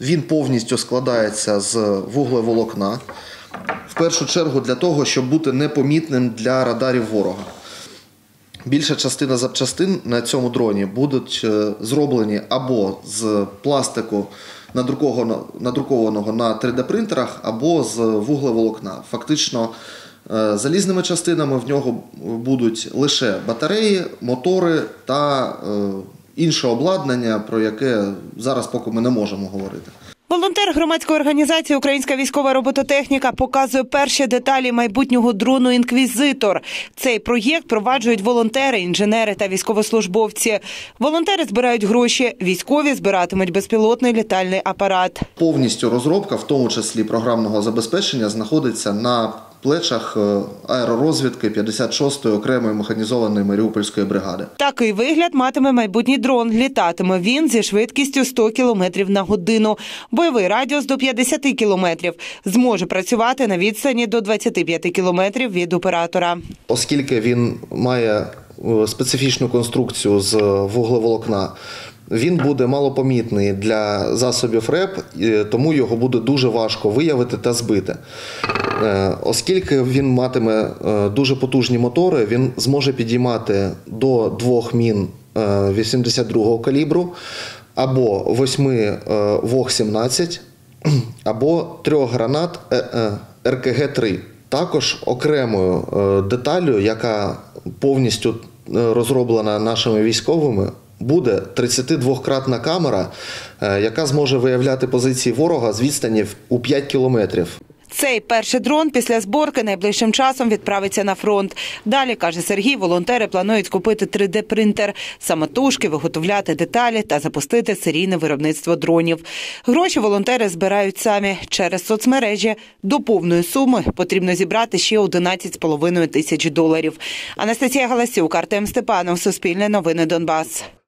Він повністю складається з вуглеволокна. В першу чергу для того, щоб бути непомітним для радарів ворога. Більша частина запчастин на цьому дроні будуть зроблені або з пластику, надрукованого на 3D-принтерах, або з вуглеволокна. Фактично, залізними частинами в нього будуть лише батареї, мотори та інше обладнання, про яке зараз поки ми не можемо говорити. Волонтер громадської організації «Українська військова робототехніка» показує перші деталі майбутнього дрону «Інквізитор». Цей проєкт проваджують волонтери, інженери та військовослужбовці. Волонтери збирають гроші, військові збиратимуть безпілотний літальний апарат. Повністю розробка, в тому числі програмного забезпечення, знаходиться на плечах аеророзвідки 56-ї окремої механізованої Маріупольської бригади. Такий вигляд матиме майбутній дрон. Літатиме він зі швидкістю 100 км на годину. Бойовий радіус до 50 км. Зможе працювати на відстані до 25 км від оператора. Оскільки він має специфічну конструкцію з вуглеволокна, він буде малопомітний для засобів РЕП, тому його буде дуже важко виявити та збити. Оскільки він матиме дуже потужні мотори, він зможе підіймати до 2 мін 82-го калібру, або 8 ВОГ-17, або 3 гранат РКГ-3. Також окремою деталлю, яка повністю розроблена нашими військовими, буде 32-кратна камера, яка зможе виявляти позиції ворога з відстані у 5 кілометрів. Цей перший дрон після зборки найближчим часом відправиться на фронт. Далі, каже Сергій, волонтери планують купити 3D-принтер, самотужки виготовляти деталі та запустити серійне виробництво дронів. Гроші волонтери збирають самі через соцмережі. До повної суми потрібно зібрати ще 11,5 тисяч доларів. Анастасія Галасюк, Артем Степанов, Суспільне новини Донбас.